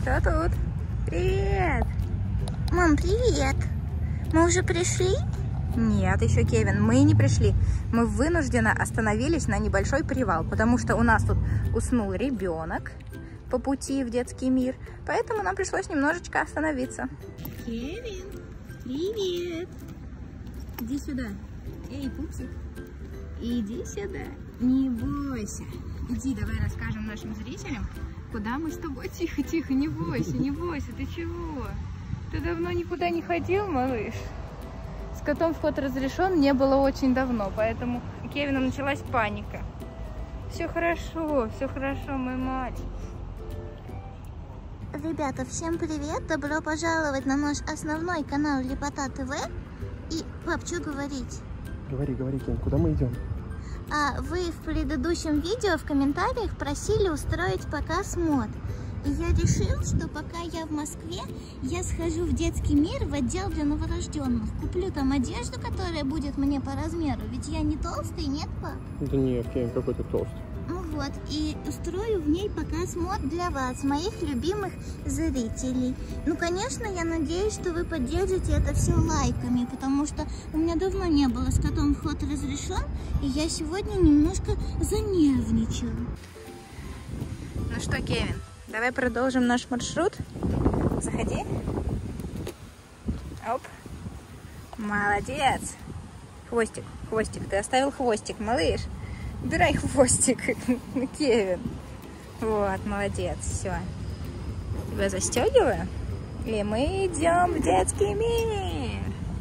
Кто тут? Привет! Мам, привет! Мы уже пришли? Нет, еще, Кевин, мы не пришли. Мы вынужденно остановились на небольшой привал, потому что у нас тут уснул ребенок по пути в детский мир, поэтому нам пришлось немножечко остановиться. Кевин, привет! Иди сюда. Эй, пупсик, иди сюда. Не бойся. Иди, давай расскажем нашим зрителям, куда мы с тобой. Тихо, тихо, не бойся, не бойся. Ты чего? Ты давно никуда не ходил, малыш? С котом вход разрешен, не было очень давно, поэтому у Кевина началась паника. Все хорошо, мой мальчик. Ребята, всем привет! Добро пожаловать на наш основной канал Лепота ТВ. И, пап, что говорить? Говори, Кен, куда мы идем? Вы в предыдущем видео в комментариях просили устроить показ мод. И я решил, что пока я в Москве, я схожу в детский мир, в отдел для новорожденных. Куплю там одежду, которая будет мне по размеру. Ведь я не толстый, нет, пап? Да нет, Кен, какой ты толстый. Ну вот, и устрою в ней показ мод для вас, моих любимых зрителей. Ну, конечно, я надеюсь, что вы поддержите это все лайками, потому что у меня давно не было с котом вход разрешен, и я сегодня немножко занервничаю. Ну что, Кевин, давай продолжим наш маршрут. Заходи. Оп. Молодец. Хвостик, хвостик. Ты оставил хвостик, малыш. Убирай хвостик, Кевин. Вот, молодец. Все. Тебя застегиваю. И мы идем в детский мир.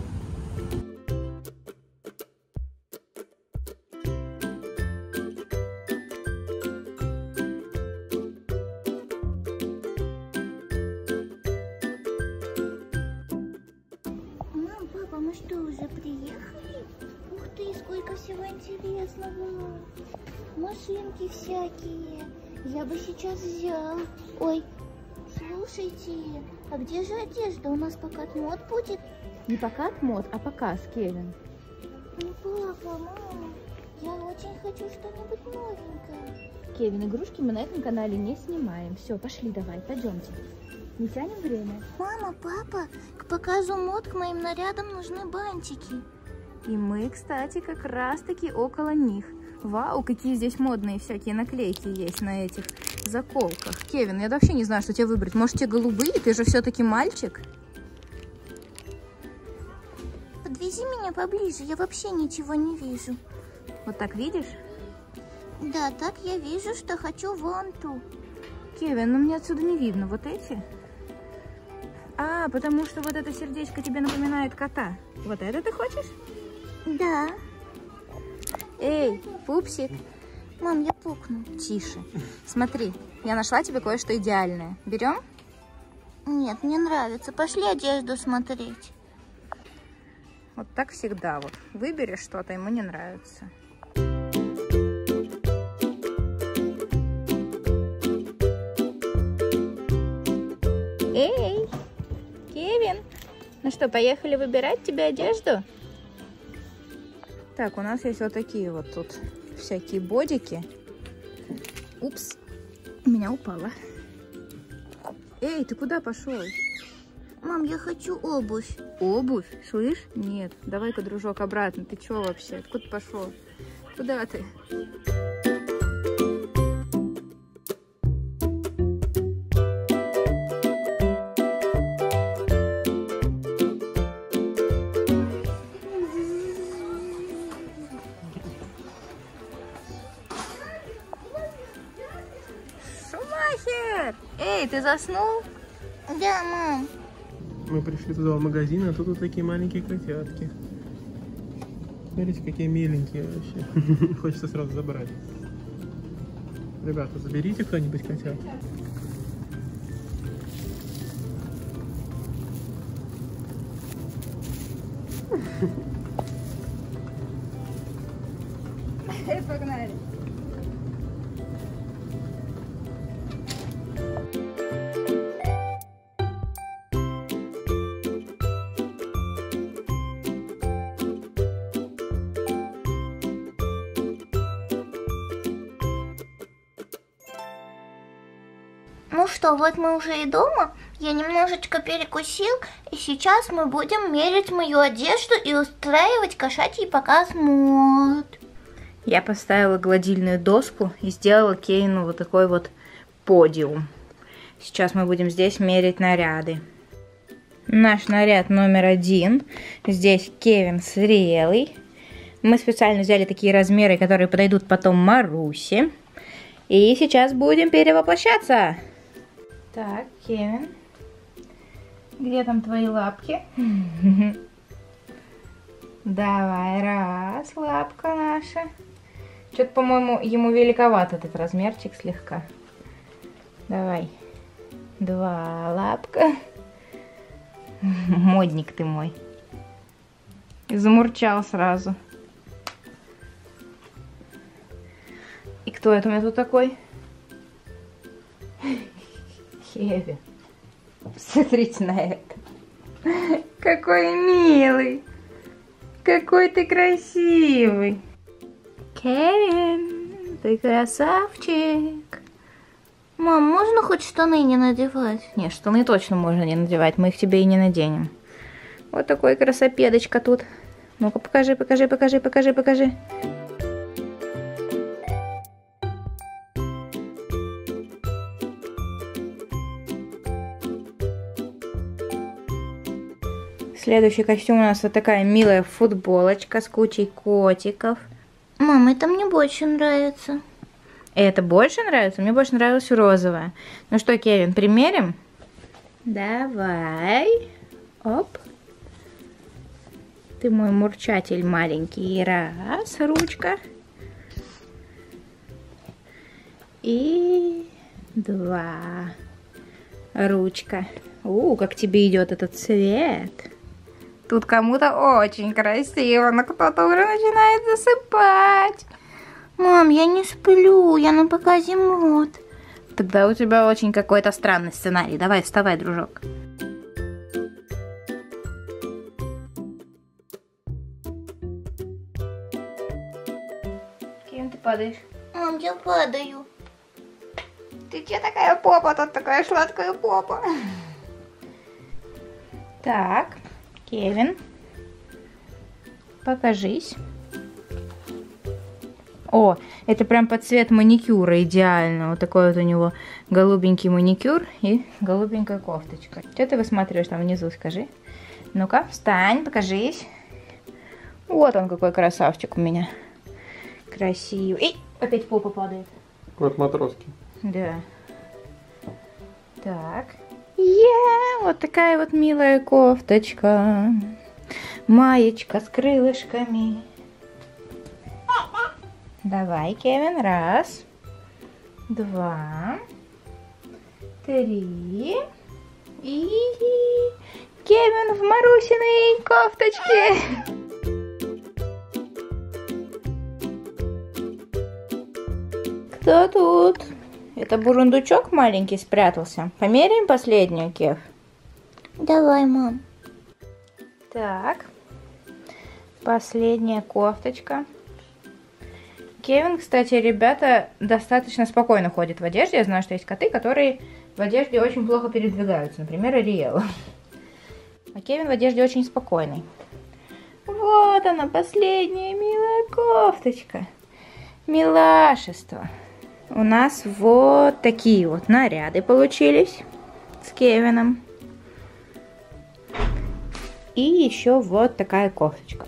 Мам, папа, мы что, уже приехали? Ух ты, сколько всего интересного. Машинки всякие. Я бы сейчас взял. Ой, слушайте, а где же одежда? У нас показ мод будет? Не показ мод, а показ, Кевин. Ну, папа, мама, я очень хочу что-нибудь новенькое. Кевин, игрушки мы на этом канале не снимаем. Все, пошли давай, пойдемте. Не тянем время. Мама, папа, к показу мод, к моим нарядам нужны бантики. И мы, кстати, как раз-таки около них. Вау, какие здесь модные всякие наклейки есть на этих заколках. Кевин, я вообще не знаю, что тебе выбрать. Может, тебе голубые? Ты же все-таки мальчик. Подвези меня поближе, я вообще ничего не вижу. Вот так видишь? Да, так я вижу, что хочу вон ту. Кевин, ну мне отсюда не видно. Вот эти? А, потому что вот это сердечко тебе напоминает кота. Вот это ты хочешь? Да. Эй, пупсик. Мам, я пукну. Тише. Смотри, я нашла тебе кое-что идеальное. Берем? Нет, мне нравится. Пошли одежду смотреть. Вот так всегда. Вот выберешь что-то, ему не нравится. Эй, Кевин. Ну что, поехали выбирать тебе одежду? Так, у нас есть вот такие вот тут всякие бодики. Упс, у меня упала. Эй, ты куда пошел? Мам, я хочу обувь. Обувь? Слышь? Нет. Давай-ка, дружок, обратно. Ты чё вообще? Откуда ты пошел? Куда ты? Шумахер! Эй, ты заснул? Да, мам. Мы пришли туда в магазин, а тут вот такие маленькие котятки. Смотрите, какие миленькие вообще. Хочется сразу забрать. Ребята, заберите кто-нибудь котят. Погнали. Ну что, вот мы уже и дома. Я немножечко перекусил, и сейчас мы будем мерить мою одежду и устраивать кошачий показ мод. Я поставила гладильную доску и сделала Кевину вот такой вот подиум. Сейчас мы будем здесь мерить наряды. Наш наряд номер 1. Здесь Кевин зрелый. Мы специально взяли такие размеры, которые подойдут потом Марусе. И сейчас будем перевоплощаться. Так, Кевин. Где там твои лапки? Давай, раз, лапка наша. Что-то, по-моему, ему великоват этот размерчик слегка. Давай. 2 лапка. Модник ты мой. Замурчал сразу. И кто это у меня тут такой? Кевин. Смотрите на это. Какой милый. Какой ты красивый. Кевин, ты красавчик. Мам, можно хоть штаны не надевать? Нет, штаны точно можно не надевать. Мы их тебе и не наденем. Вот такой красопедочка тут. Ну-ка, покажи, покажи, покажи, покажи, покажи. Следующий костюм у нас вот такая милая футболочка с кучей котиков. Мам, это мне больше нравится. Это больше нравится? Мне больше нравилась розовая. Ну что, Кевин, примерим? Давай. Оп. Ты мой мурчатель маленький. Раз, ручка. И 2. Ручка. Как тебе идет этот цвет. Тут кому-то очень красиво, но кто-то уже начинает засыпать. Мам, я не сплю, я на показе мод. Тогда у тебя очень какой-то странный сценарий. Давай, вставай, дружок. Кем ты падаешь? Мам, я падаю. Ты че такая попа? Тут такая сладкая попа. Так, Кевин, покажись. О, это прям под цвет маникюра идеально. Вот такой вот у него голубенький маникюр и голубенькая кофточка. Что ты высматриваешь там внизу, скажи? Ну-ка, встань, покажись. Вот он какой красавчик у меня. Красивый. И опять попа падает. Вот матроски. Да. Так. Вот такая вот милая кофточка. Маечка с крылышками. Давай, Кевин. 1, 2, 3. И Кевин в Марусиной кофточке. Кто тут? Это бурундучок маленький спрятался. Померяем последнюю, Кев? Давай, мам. Так. Последняя кофточка. Кевин, кстати, ребята, достаточно спокойно ходит в одежде. Я знаю, что есть коты, которые в одежде очень плохо передвигаются. Например, Ариэл. А Кевин в одежде очень спокойный. Вот она, последняя милая кофточка. Милашество. У нас вот такие вот наряды получились с Кевином. И еще вот такая кофточка.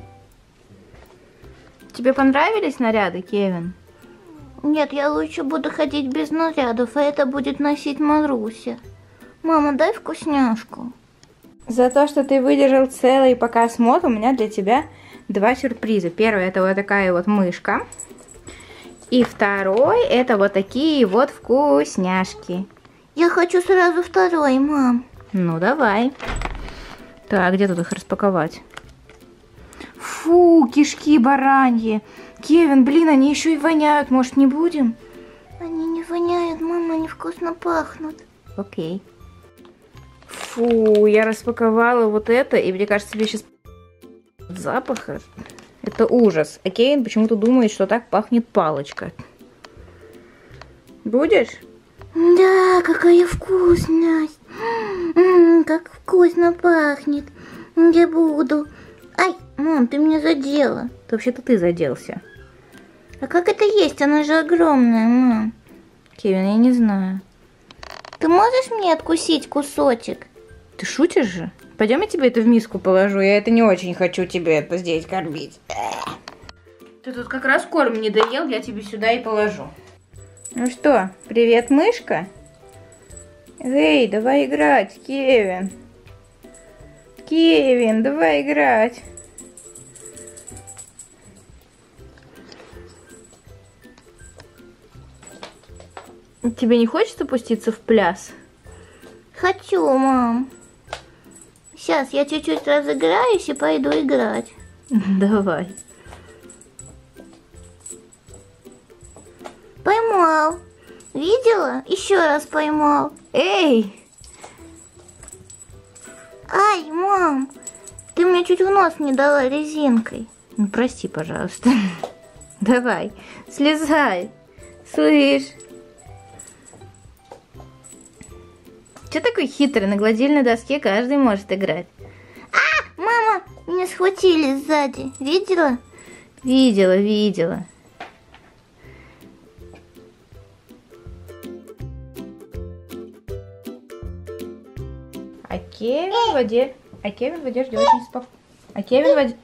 Тебе понравились наряды, Кевин? Нет, я лучше буду ходить без нарядов, а это будет носить Маруся. Мама, дай вкусняшку. За то, что ты выдержал целый показ мод, у меня для тебя 2 сюрприза. Первый — это вот такая вот мышка. И второй — это вот такие вот вкусняшки. Я хочу сразу второй, мам. Ну, давай. Так, где тут их распаковать? Фу, кишки бараньи. Кевин, блин, они еще и воняют. Может, не будем? Они не воняют, мама, они вкусно пахнут. Окей. Фу, я распаковала вот это, и мне кажется, тебе сейчас запаха. Это ужас. А Кевин почему-то думает, что так пахнет палочка. Будешь? Да, какая вкусность. Как вкусно пахнет. Я буду. Ай, мам, ты меня задела. Вообще-то ты заделся. А как это есть? Она же огромная, мам. Кевин, я не знаю. Ты можешь мне откусить кусочек? Ты шутишь же? Пойдем, я тебе это в миску положу. Я это не очень хочу тебе это здесь кормить. Ты тут как раз корм не доел, я тебе сюда и положу. Ну что, привет, мышка? Эй, давай играть, Кевин. Кевин, давай играть. Тебе не хочется пуститься в пляс? Хочу, мам. Сейчас я чуть-чуть разыграюсь и пойду играть. Давай. Поймал. Видела? Еще раз поймал. Эй! Ай, мам, ты мне чуть в нос не дала резинкой. Ну, прости, пожалуйста. Давай, слезай. Слышь. Че такой хитрый? На гладильной доске каждый может играть. Мама, меня схватили сзади. Видела? Видела, видела. А Кевин в воде ждет очень спокойно. А Кевин в воде...